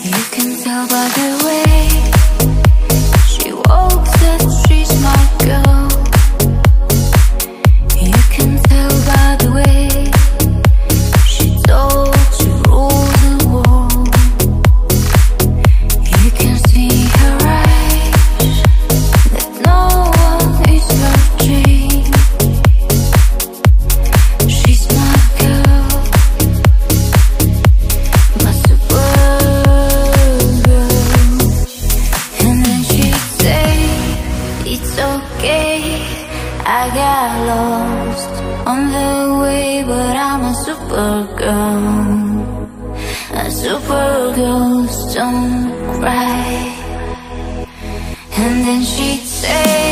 You can tell by the way she walks that she's my girl. You can tell by the way she talks, she rules the world. You can see her eyes that no one is watching. She's my girl, my super girl. And then she'd say, it's okay, I got lost on the way, but I'm a super girl. A super girls don't cry. And then she'd say,